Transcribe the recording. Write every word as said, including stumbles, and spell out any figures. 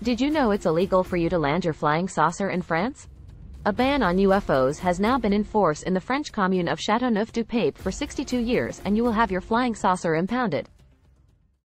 Did you know it's illegal for you to land your flying saucer in France? A ban on U F Os has now been in force in the French commune of Châteauneuf-du-Pape for sixty-two years, and you will have your flying saucer impounded.